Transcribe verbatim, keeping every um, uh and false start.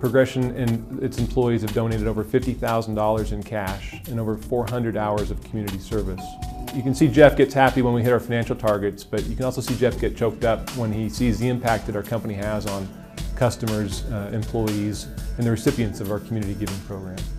Progrexion and its employees have donated over fifty thousand dollars in cash and over four hundred hours of community service. You can see Jeff gets happy when we hit our financial targets, but you can also see Jeff get choked up when he sees the impact that our company has on customers, uh, employees, and the recipients of our community giving program.